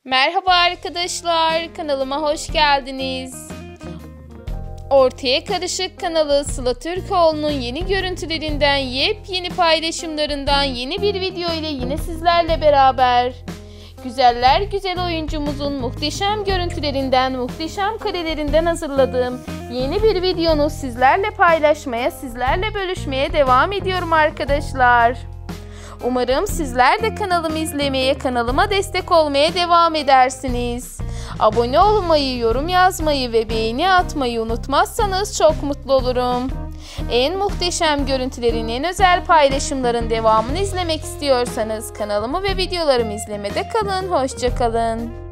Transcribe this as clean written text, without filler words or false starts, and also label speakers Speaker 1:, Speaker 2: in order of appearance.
Speaker 1: Merhaba arkadaşlar, kanalıma hoş geldiniz. Ortaya Karışık kanalı Sıla Türkoğlu'nun yeni görüntülerinden, yepyeni paylaşımlarından yeni bir video ile yine sizlerle beraber. Güzeller güzel oyuncumuzun muhteşem görüntülerinden, muhteşem karelerinden hazırladığım yeni bir videonu sizlerle paylaşmaya, sizlerle bölüşmeye devam ediyorum arkadaşlar. Umarım sizler de kanalımı izlemeye, kanalıma destek olmaya devam edersiniz. Abone olmayı, yorum yazmayı ve beğeni atmayı unutmazsanız çok mutlu olurum. En muhteşem görüntülerin, en özel paylaşımların devamını izlemek istiyorsanız kanalımı ve videolarımı izlemede kalın. Hoşça kalın.